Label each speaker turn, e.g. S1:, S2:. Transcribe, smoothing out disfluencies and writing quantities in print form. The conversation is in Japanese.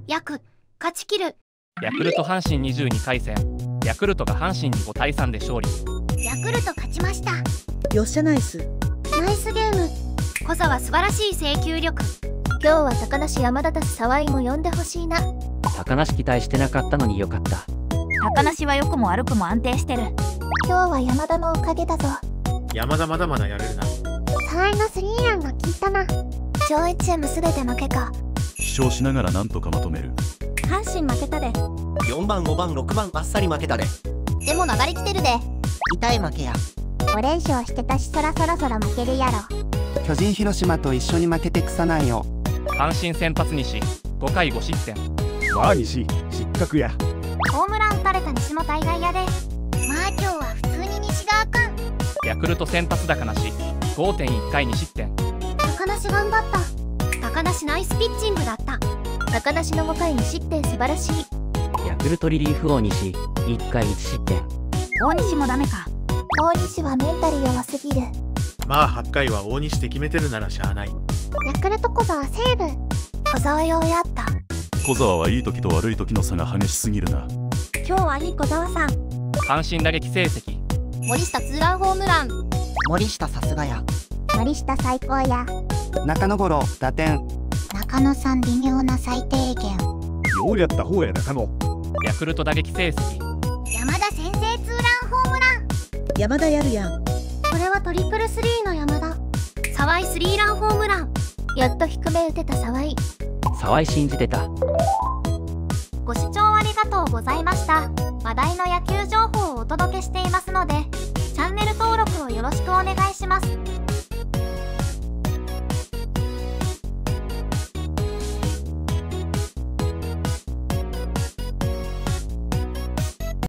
S1: 勝ち切る。
S2: ヤクルト阪神22回戦、ヤクルトが阪神に5対3で勝利。
S1: ヤクルト勝ちました。
S3: よっしゃナイス。
S1: ナイスゲーム。小沢素晴らしい制球力。
S4: 今日は高梨山田沢井も呼んでほしいな。
S5: 高梨期待してなかったのによかった。
S6: 高梨は良くも悪くも安定してる。
S4: 今日は山田のおかげだぞ。
S7: 山田まだまだやれるな。
S1: 沢井のスリーランが効いたな。
S4: 上位チームすべて負けか。
S8: 飛翔しながらなんとかまとめる。
S6: 阪神負けたで。
S9: 4番5番6番あっさり負けたで。
S1: でも流れ来てるで。
S10: 痛い負けや。
S1: 5連勝してたしそろ負けるやろ。
S11: 巨人広島と一緒に負けて草なんよ。
S2: 阪神先発西5回5失点。
S12: まあ西失格や。
S1: ホームラン打たれた西も大概やで。まあ今日は普通に西があかん。
S2: ヤクルト先発高梨 5.1 回2失点。
S1: 高梨頑張った。高梨ナイスピッチングだった。
S4: 高梨の5回2失点素晴らしい。
S5: ヤクルトリリーフ大西1回1失点。
S6: 大西もダメか。
S4: 大西はメンタル弱すぎる。
S7: まあ8回は大西で決めてるならしゃあない。
S1: ヤクルト小沢セーブ。
S4: 小沢用やった。
S8: 小沢はいい時と悪い時の差が激しすぎるな。
S6: 今日はいい小沢さん。
S2: 阪神打撃成績
S1: 森下ツーランホームラン。
S10: 森下さすがや。
S1: 森下最高や。
S11: 中野五郎打点。
S1: 中野さん微妙な最低限。
S12: ようやった方や中野。
S2: ヤクルト打撃成績
S1: 山田先制ツーランホームラン。
S3: 山田やるやん。
S1: これはトリプルスリーの山田。沢井スリーランホームラン。
S4: やっと低め打てた沢井。
S5: 沢井信じてた。
S1: ご視聴ありがとうございました。話題の野球情報をお届けしていますので、チャンネル登録をよろしくお願いします。